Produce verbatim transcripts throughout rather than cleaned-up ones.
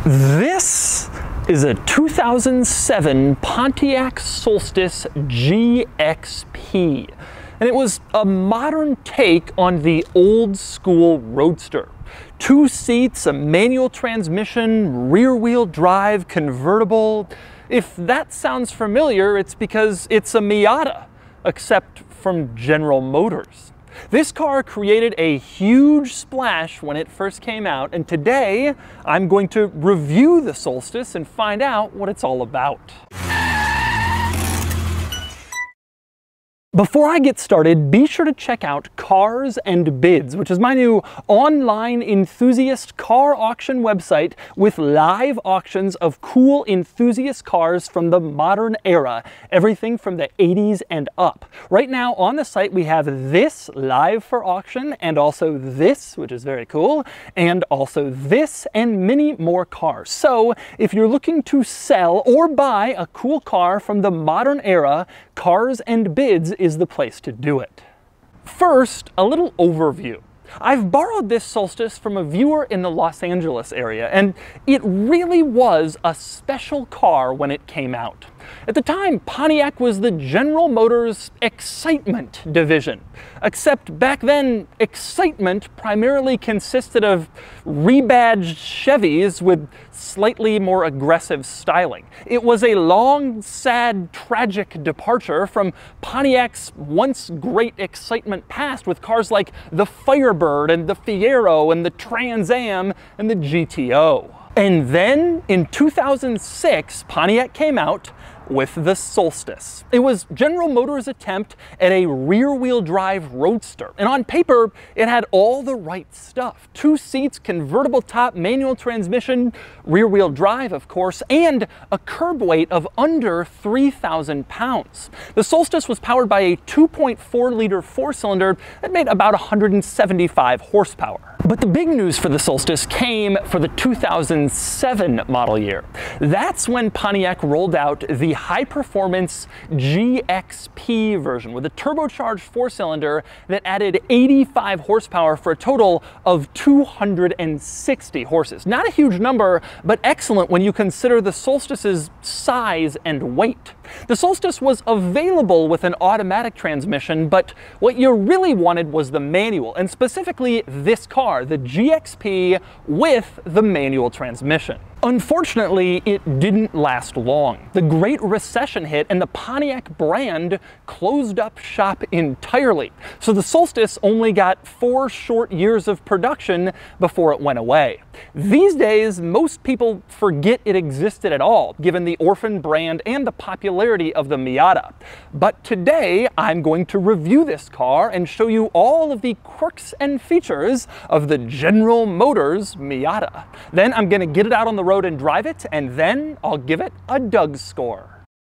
This is a two thousand seven Pontiac Solstice G X P, and it was a modern take on the old school roadster. Two seats, a manual transmission, rear-wheel drive, convertible. If that sounds familiar, it's because it's a Miata, except from General Motors. This car created a huge splash when it first came out, and today I'm going to review the Solstice and find out what it's all about. Before I get started, be sure to check out Cars and Bids, which is my new online enthusiast car auction website with live auctions of cool enthusiast cars from the modern era, everything from the eighties and up. Right now on the site we have this live for auction, and also this, which is very cool, and also this and many more cars. So if you're looking to sell or buy a cool car from the modern era, Cars and Bids is the place to do it. First, a little overview. I've borrowed this Solstice from a viewer in the Los Angeles area, and it really was a special car when it came out. At the time, Pontiac was the General Motors Excitement division, except back then, excitement primarily consisted of rebadged Chevys with slightly more aggressive styling. It was a long, sad, tragic departure from Pontiac's once great excitement past with cars like the Firebird and the Fiero and the Trans Am and the G T O. And then in two thousand six, Pontiac came out with the Solstice. It was General Motors' attempt at a rear-wheel drive roadster, and on paper it had all the right stuff. Two seats, convertible top, manual transmission, rear-wheel drive of course, and a curb weight of under three thousand pounds. The Solstice was powered by a two point four liter four-cylinder that made about one hundred seventy-five horsepower. But the big news for the Solstice came for the two thousand seven model year. That's when Pontiac rolled out the high-performance G X P version with a turbocharged four-cylinder that added eighty-five horsepower for a total of two hundred sixty horses. Not a huge number, but excellent when you consider the Solstice's size and weight. The Solstice was available with an automatic transmission, but what you really wanted was the manual, and specifically this car, the G X P with the manual transmission. Unfortunately, it didn't last long. The Great Recession hit and the Pontiac brand closed up shop entirely. So the Solstice only got four short years of production before it went away. These days, most people forget it existed at all, given the orphan brand and the popularity of the Miata. But today, I'm going to review this car and show you all of the quirks and features of the General Motors Miata. Then I'm going to get it out on the road and drive it, and then I'll give it a Doug score.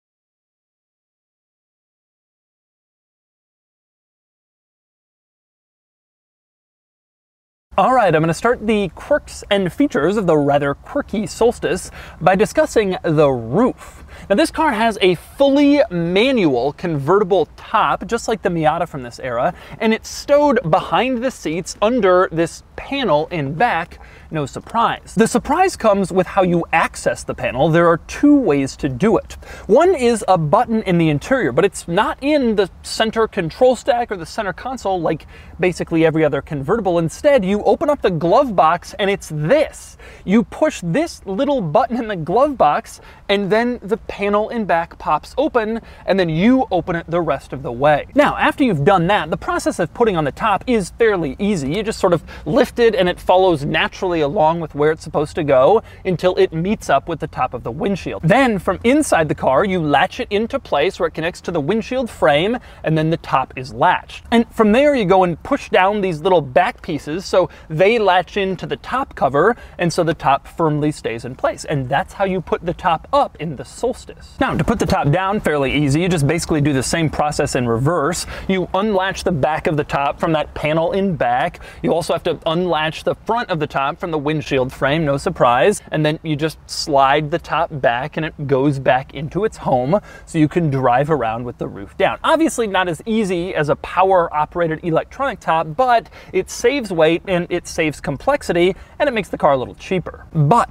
All right, I'm going to start the quirks and features of the rather quirky Solstice by discussing the roof. Now this car has a fully manual convertible top, just like the Miata from this era, and it's stowed behind the seats under this panel in back. No surprise. The surprise comes with how you access the panel. There are two ways to do it. One is a button in the interior, but it's not in the center control stack or the center console like basically every other convertible. Instead, you open up the glove box and it's this. You push this little button in the glove box and then the panel in back pops open, and then you open it the rest of the way. Now, after you've done that, the process of putting on the top is fairly easy. You just sort of lift it and it follows naturally along with where it's supposed to go until it meets up with the top of the windshield. Then from inside the car, you latch it into place where it connects to the windshield frame, and then the top is latched. And from there you go and push down these little back pieces so they latch into the top cover, and so the top firmly stays in place. And that's how you put the top up in the Solstice. Now, to put the top down, fairly easy. You just basically do the same process in reverse. You unlatch the back of the top from that panel in back. You also have to unlatch the front of the top from the windshield frame, no surprise. And then you just slide the top back and it goes back into its home so you can drive around with the roof down. Obviously not as easy as a power-operated electronic top, but it saves weight and it saves complexity and it makes the car a little cheaper. But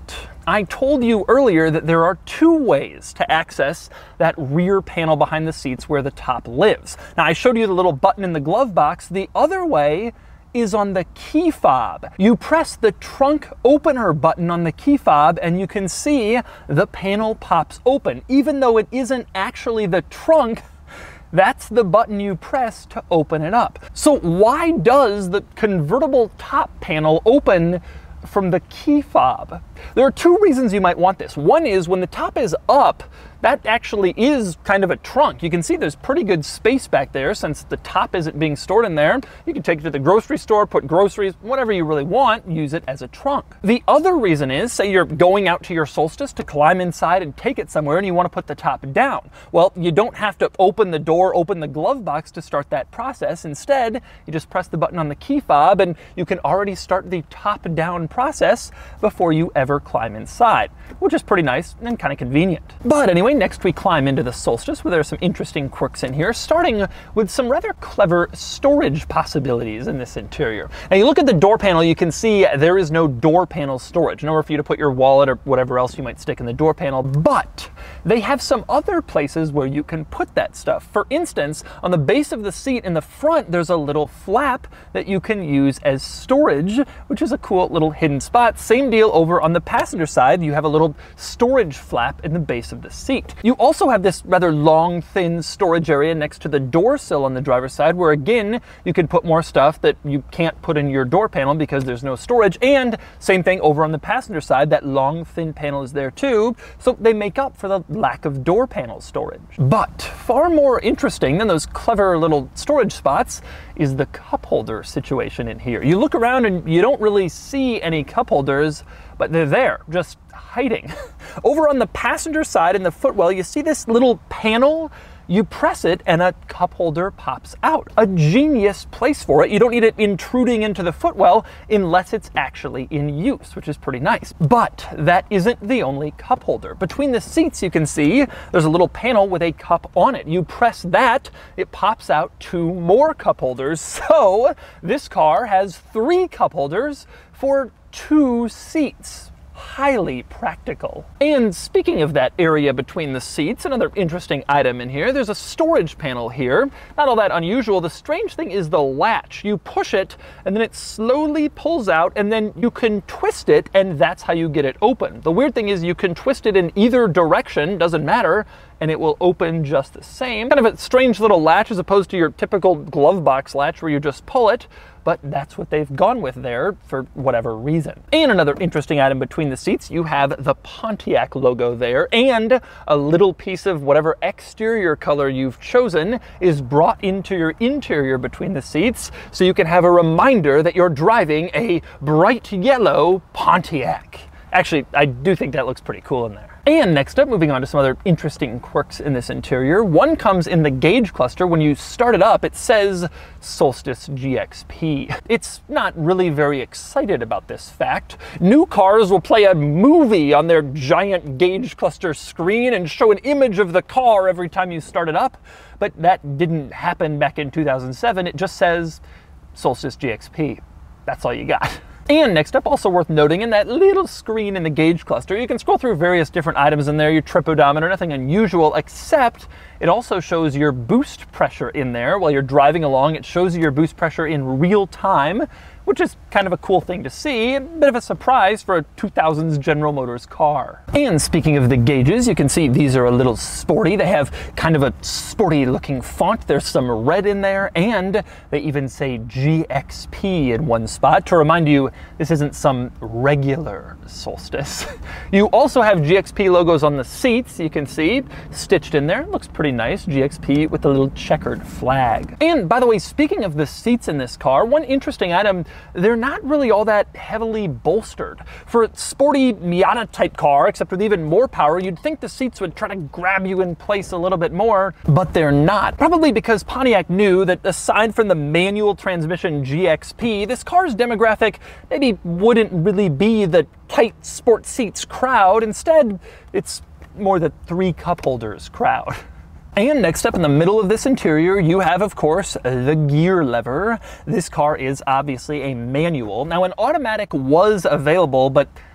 I told you earlier that there are two ways to access that rear panel behind the seats where the top lives. Now, I showed you the little button in the glove box. The other way is on the key fob. You press the trunk opener button on the key fob and you can see the panel pops open. Even though it isn't actually the trunk, that's the button you press to open it up. So why does the convertible top panel open from the key fob? There are two reasons you might want this. One is when the top is up, that actually is kind of a trunk. You can see there's pretty good space back there since the top isn't being stored in there. You can take it to the grocery store, put groceries, whatever you really want, use it as a trunk. The other reason is, say you're going out to your Solstice to climb inside and take it somewhere and you want to put the top down. Well, you don't have to open the door, open the glove box to start that process. Instead, you just press the button on the key fob and you can already start the top down process before you ever climb inside, which is pretty nice and kind of convenient. But anyway, next we climb into the Solstice, where there are some interesting quirks in here, starting with some rather clever storage possibilities in this interior. Now, you look at the door panel, you can see there is no door panel storage, nowhere for you to put your wallet or whatever else you might stick in the door panel, but they have some other places where you can put that stuff. For instance, on the base of the seat in the front, there's a little flap that you can use as storage, which is a cool little hidden spot. Same deal over on the passenger side. You have a little storage flap in the base of the seat. You also have this rather long, thin storage area next to the door sill on the driver's side, where again, you can put more stuff that you can't put in your door panel because there's no storage. And same thing over on the passenger side, that long, thin panel is there too. So they make up for the lack of door panel storage. But far more interesting than those clever little storage spots is the cup holder situation in here. You look around and you don't really see any cup holders, but they're there, just hiding. Over on the passenger side in the footwell, you see this little panel. You press it and a cup holder pops out. A genius place for it. You don't need it intruding into the footwell unless it's actually in use, which is pretty nice. But that isn't the only cup holder. Between the seats, you can see there's a little panel with a cup on it. You press that, it pops out two more cup holders. So this car has three cup holders for two seats. Highly practical. And speaking of that area between the seats, another interesting item in here, there's a storage panel here. Not all that unusual. The strange thing is the latch. You push it and then it slowly pulls out and then you can twist it and that's how you get it open. The weird thing is you can twist it in either direction, doesn't matter, and it will open just the same. Kind of a strange little latch as opposed to your typical glove box latch where you just pull it, but that's what they've gone with there for whatever reason. And another interesting item between the seats, you have the Pontiac logo there, and a little piece of whatever exterior color you've chosen is brought into your interior between the seats, so you can have a reminder that you're driving a bright yellow Pontiac. Actually, I do think that looks pretty cool in there. And next up, moving on to some other interesting quirks in this interior. One comes in the gauge cluster. When you start it up, it says Solstice G X P. It's not really very excited about this fact. New cars will play a movie on their giant gauge cluster screen and show an image of the car every time you start it up. But that didn't happen back in two thousand seven. It just says Solstice G X P. That's all you got. And next up, also worth noting, in that little screen in the gauge cluster, you can scroll through various different items in there, your trip odometer, nothing unusual, except it also shows your boost pressure in there. While you're driving along, it shows you your boost pressure in real time, which is kind of a cool thing to see, a bit of a surprise for a two thousands General Motors car. And speaking of the gauges, you can see these are a little sporty. They have kind of a sporty looking font. There's some red in there, and they even say G X P in one spot to remind you this isn't some regular Solstice. You also have G X P logos on the seats, you can see, stitched in there. Looks pretty nice, G X P with a little checkered flag. And by the way, speaking of the seats in this car, one interesting item, they're not really all that heavily bolstered. For a sporty Miata type car, except with even more power, you'd think the seats would try to grab you in place a little bit more, but they're not. Probably because Pontiac knew that aside from the manual transmission G X P, this car's demographic maybe wouldn't really be the tight sport seats crowd. Instead, it's more the three cup holders crowd. And next up in the middle of this interior, you have, of course, the gear lever. This car is obviously a manual. Now, an automatic was available, but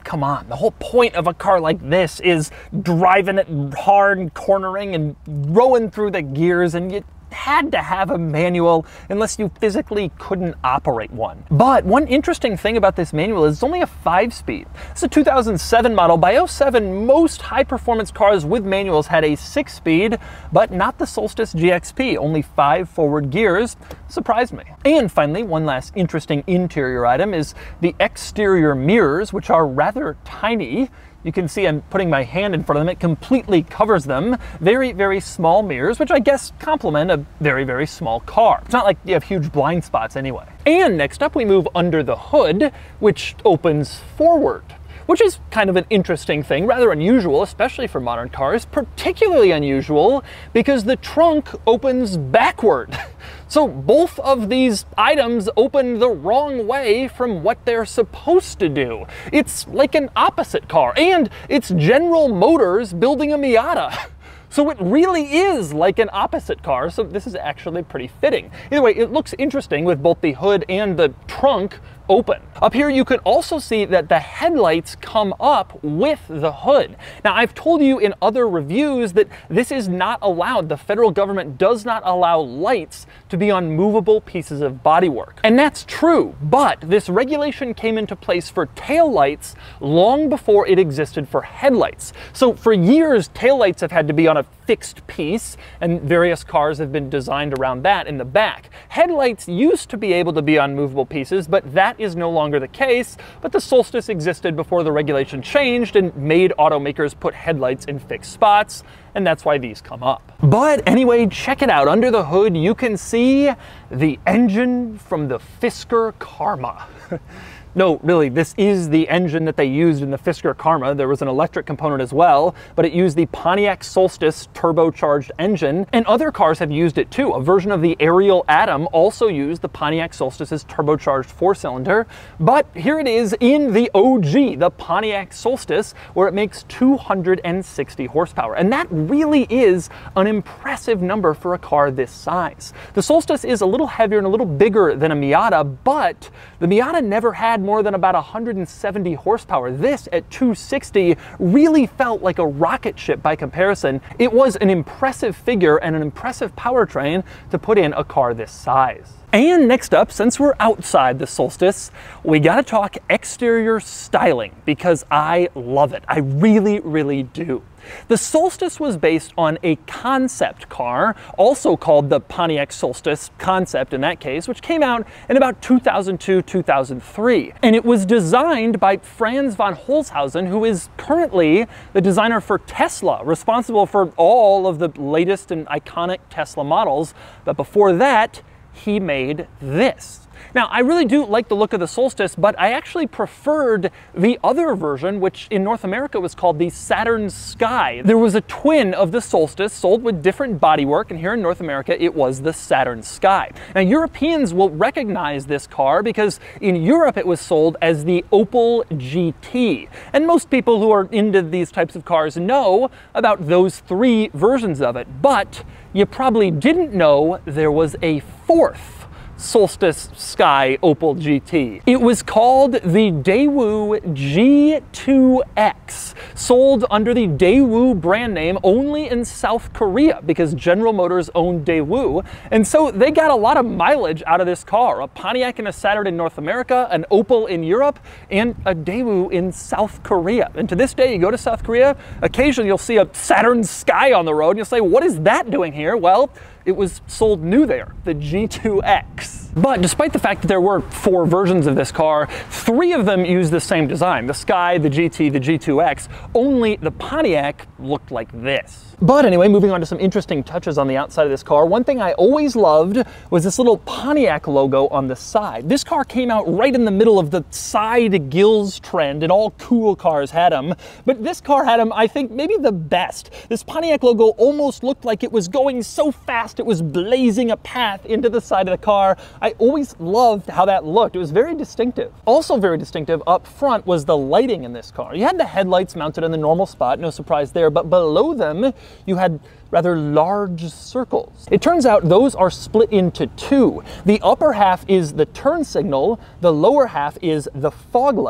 come on, the whole point of a car like this is driving it hard, cornering and rowing through the gears, and you had to have a manual unless you physically couldn't operate one. But one interesting thing about this manual is it's only a five speed. It's a two thousand seven model. By oh seven, most high performance cars with manuals had a six speed, but not the Solstice G X P, only five forward gears. Surprised me. And finally, one last interesting interior item is the exterior mirrors, which are rather tiny. You can see I'm putting my hand in front of them. It completely covers them. Very, very small mirrors, which I guess complement a very, very small car. It's not like you have huge blind spots anyway. And next up, we move under the hood, which opens forward, which is kind of an interesting thing, rather unusual, especially for modern cars, particularly unusual because the trunk opens backward. So both of these items open the wrong way from what they're supposed to do. It's like an opposite car, and it's General Motors building a Miata. So it really is like an opposite car, so this is actually pretty fitting. Either way, it looks interesting with both the hood and the trunk open. Up here you can also see that the headlights come up with the hood. Now, I've told you in other reviews that this is not allowed. The federal government does not allow lights to be on movable pieces of bodywork. And that's true, but this regulation came into place for taillights long before it existed for headlights. So for years, taillights have had to be on a fixed piece, and various cars have been designed around that in the back. Headlights used to be able to be on movable pieces, but that is no longer the case. But the Solstice existed before the regulation changed and made automakers put headlights in fixed spots, and that's why these come up. But anyway, check it out. Under the hood, you can see the engine from the Fisker Karma. No, really, this is the engine that they used in the Fisker Karma. There was an electric component as well, but it used the Pontiac Solstice turbocharged engine, and other cars have used it too. A version of the Ariel Atom also used the Pontiac Solstice's turbocharged four-cylinder, but here it is in the O G, the Pontiac Solstice, where it makes two hundred sixty horsepower, and that really is an impressive number for a car this size. The Solstice is a little heavier and a little bigger than a Miata, but the Miata never had more than about one hundred seventy horsepower. This at two sixty really felt like a rocket ship by comparison. It was an impressive figure and an impressive powertrain to put in a car this size. And next up, since we're outside the Solstice, we gotta talk exterior styling because I love it. I really, really do. The Solstice was based on a concept car, also called the Pontiac Solstice Concept in that case, which came out in about two thousand two, two thousand three. And it was designed by Franz von Holzhausen, who is currently the designer for Tesla, responsible for all of the latest and iconic Tesla models. But before that, he made this. Now, I really do like the look of the Solstice, but I actually preferred the other version, which in North America was called the Saturn Sky. There was a twin of the Solstice sold with different bodywork, and here in North America, it was the Saturn Sky. Now, Europeans will recognize this car because in Europe, it was sold as the Opel G T. And most people who are into these types of cars know about those three versions of it, but you probably didn't know there was a fourth Solstice Sky Opel G T. It was called the Daewoo G two X, sold under the Daewoo brand name only in South Korea because General Motors owned Daewoo, and so they got a lot of mileage out of this car. A Pontiac and a Saturn in North America, an Opel in Europe, and a Daewoo in South Korea. And to this day, you go to South Korea, occasionally you'll see a Saturn Sky on the road, and you'll say, what is that doing here? Well, it was sold new there, the G two X. But despite the fact that there were four versions of this car, three of them used the same design. The Sky, the G T, the G two X, only the Pontiac looked like this. But anyway, moving on to some interesting touches on the outside of this car, one thing I always loved was this little Pontiac logo on the side. This car came out right in the middle of the side gills trend, and all cool cars had them. But this car had them, I think, maybe the best. This Pontiac logo almost looked like it was going so fast it was blazing a path into the side of the car. I always loved how that looked. It was very distinctive. Also very distinctive up front was the lighting in this car. You had the headlights mounted in the normal spot, no surprise there, but below them you had rather large circles. It turns out those are split into two. The upper half is the turn signal, the lower half is the fog light.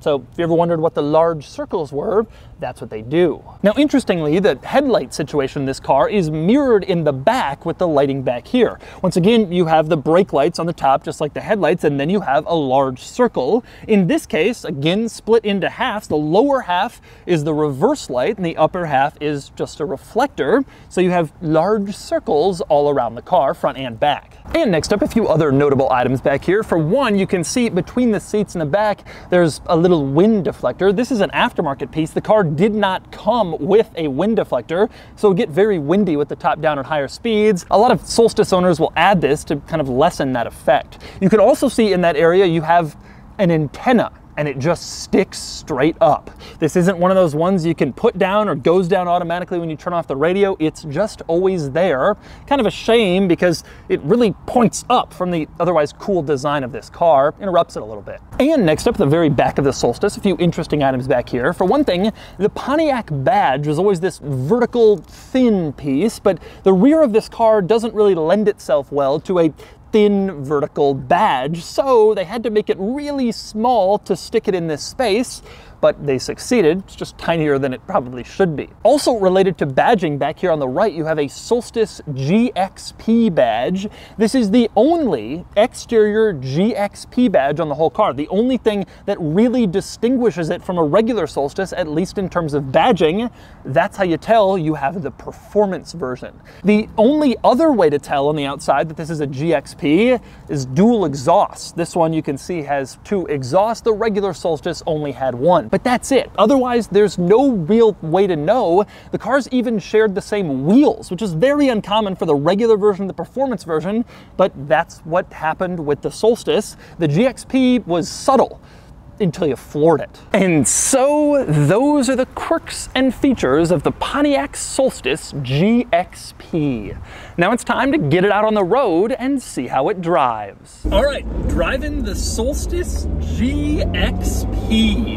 So if you ever wondered what the large circles were, that's what they do. Now, interestingly, the headlight situation in this car is mirrored in the back with the lighting back here. Once again, you have the brake lights on the top, just like the headlights, and then you have a large circle. In this case, again, split into halves. The lower half is the reverse light, and the upper half is just a reflector. So you have large circles all around the car, front and back. And next up, a few other notable items back here. For one, you can see between the seats in the back, there's a little wind deflector. This is an aftermarket piece. The car did not come with a wind deflector, so it'll get very windy with the top down at higher speeds. A lot of Solstice owners will add this to kind of lessen that effect. You can also see in that area you have an antenna, and it just sticks straight up. This isn't one of those ones you can put down or goes down automatically when you turn off the radio. It's just always there. Kind of a shame because it really points up from the otherwise cool design of this car, interrupts it a little bit. And next up, the very back of the Solstice, a few interesting items back here. For one thing, the Pontiac badge was always this vertical, thin piece, but the rear of this car doesn't really lend itself well to a thin vertical badge, so they had to make it really small to stick it in this space, but they succeeded. It's just tinier than it probably should be. Also related to badging, back here on the right, you have a Solstice G X P badge. This is the only exterior G X P badge on the whole car. The only thing that really distinguishes it from a regular Solstice, at least in terms of badging. That's how you tell you have the performance version. The only other way to tell on the outside that this is a G X P is dual exhaust. This one you can see has two exhausts. The regular Solstice only had one. But that's it. Otherwise, there's no real way to know. The cars even shared the same wheels, which is very uncommon for the regular version, the performance version, but that's what happened with the Solstice. The G X P was subtle until you floored it. And so those are the quirks and features of the Pontiac Solstice G X P. Now it's time to get it out on the road and see how it drives. All right, driving the Solstice G X P.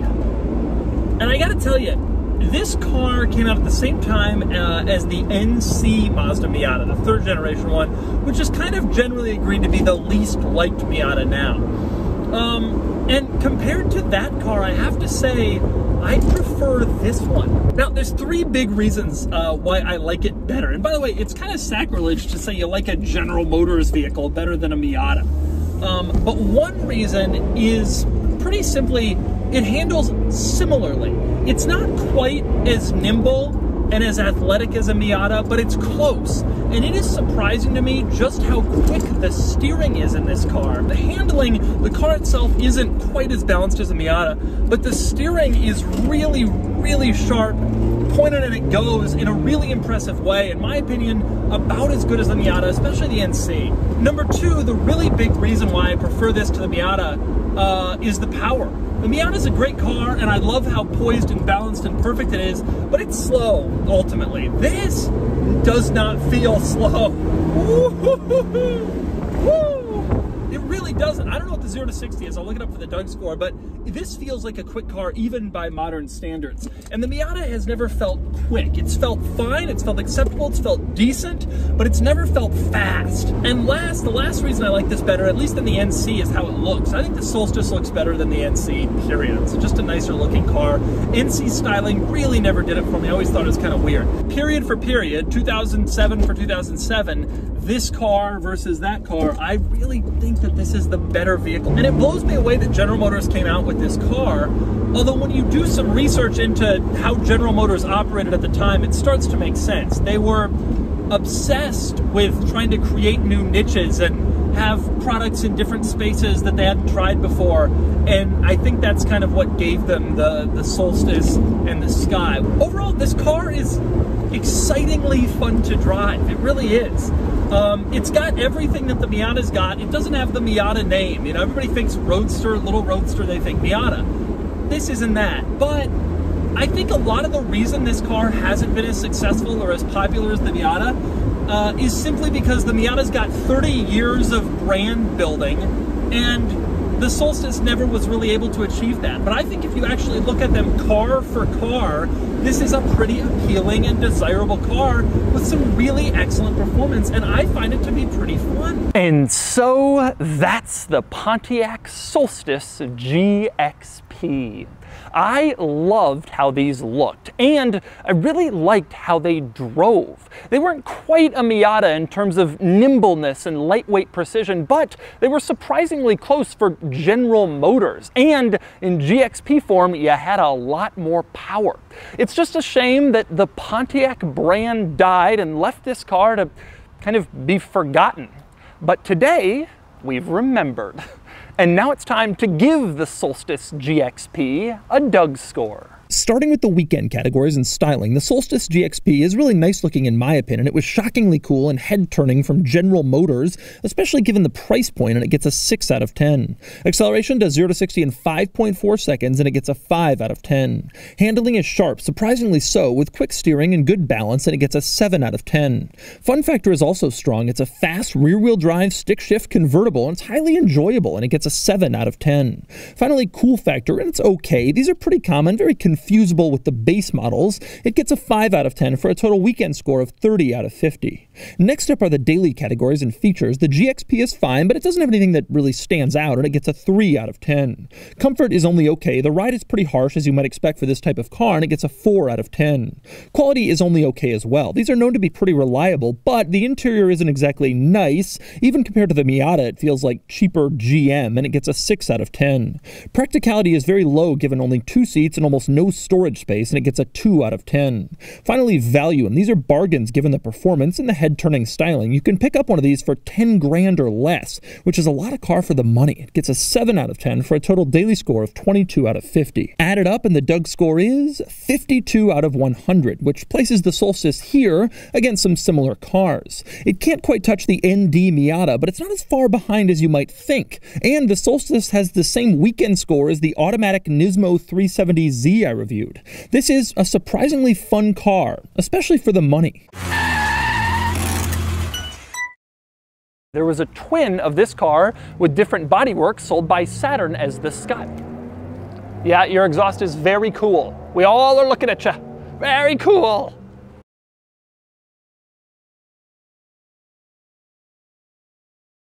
And I gotta tell you, this car came out at the same time uh, as the N C Mazda Miata, the third generation one, which is kind of generally agreed to be the least liked Miata now. Um, and compared to that car, I have to say, I prefer this one. Now, there's three big reasons uh, why I like it better. And by the way, it's kind of sacrilege to say you like a General Motors vehicle better than a Miata. Um, but one reason is pretty simply, it handles similarly. It's not quite as nimble and as athletic as a Miata, but it's close. And it is surprising to me just how quick the steering is in this car. The handling, the car itself isn't quite as balanced as a Miata, but the steering is really, really sharp, pointed and it goes in a really impressive way. In my opinion, about as good as the Miata, especially the N C. Number two, the really big reason why I prefer this to the Miata uh, is the power. The Miata is a great car, and I love how poised and balanced and perfect it is, but it's slow, ultimately. This does not feel slow. It really doesn't. I don't know what the zero to sixty is. I'll look it up for the Doug score, but this feels like a quick car even by modern standards. And the Miata has never felt quick. It's felt fine, it's felt acceptable, it's felt decent, but it's never felt fast. And last, the last reason I like this better, at least than the N C, is how it looks. I think the Solstice looks better than the N C, period. It's just a nicer looking car. N C styling really never did it for me. I always thought it was kind of weird. Period for period, two thousand seven for two thousand seven, this car versus that car, I really think that this is the better vehicle. And it blows me away that General Motors came out with this car, although when you do some research into how General Motors operated at the time, it starts to make sense. They were obsessed with trying to create new niches and have products in different spaces that they hadn't tried before, and I think that's kind of what gave them the, the Solstice and the Sky. Overall, this car is excitingly fun to drive. It really is. Um, it's got everything that the Miata's got. It doesn't have the Miata name. You know, everybody thinks Roadster, little Roadster, they think Miata. This isn't that. But I think a lot of the reason this car hasn't been as successful or as popular as the Miata uh, is simply because the Miata's got thirty years of brand building, and the Solstice never was really able to achieve that. But I think if you actually look at them car for car, this is a pretty appealing and desirable car with some really excellent performance, and I find it to be pretty fun. And so that's the Pontiac Solstice G X P. P. I loved how these looked, and I really liked how they drove. They weren't quite a Miata in terms of nimbleness and lightweight precision, but they were surprisingly close for General Motors. And in G X P form, you had a lot more power. It's just a shame that the Pontiac brand died and left this car to kind of be forgotten. But today, we've remembered. And now it's time to give the Solstice G X P a Doug score. Starting with the weekend categories and styling, the Solstice G X P is really nice looking in my opinion. It was shockingly cool and head-turning from General Motors, especially given the price point, and it gets a six out of ten. Acceleration does zero to sixty in five point four seconds, and it gets a five out of ten. Handling is sharp, surprisingly so, with quick steering and good balance, and it gets a seven out of ten. Fun factor is also strong. It's a fast rear-wheel drive stick-shift convertible, and it's highly enjoyable, and it gets a seven out of ten. Finally, cool factor, and it's okay. These are pretty common, very confusing. Confusable with the base models. It gets a five out of ten for a total weekend score of thirty out of fifty. Next up are the daily categories and features. The G X P is fine, but it doesn't have anything that really stands out, and it gets a three out of ten. Comfort is only okay. The ride is pretty harsh, as you might expect for this type of car, and it gets a four out of ten. Quality is only okay as well. These are known to be pretty reliable, but the interior isn't exactly nice. Even compared to the Miata, it feels like cheaper G M, and it gets a six out of ten. Practicality is very low, given only two seats and almost no storage space, and it gets a two out of ten. Finally, value, and these are bargains given the performance and the head-turning styling. You can pick up one of these for ten grand or less, which is a lot of car for the money. It gets a seven out of ten for a total daily score of twenty-two out of fifty. Added up, and the Doug score is fifty-two out of one hundred, which places the Solstice here against some similar cars. It can't quite touch the N D Miata, but it's not as far behind as you might think. And the Solstice has the same weekend score as the automatic Nismo three seventy Z I reviewed. This is a surprisingly fun car, especially for the money. There was a twin of this car with different bodywork sold by Saturn as the Scott. Yeah, your exhaust is very cool. We all are looking at you. Very cool.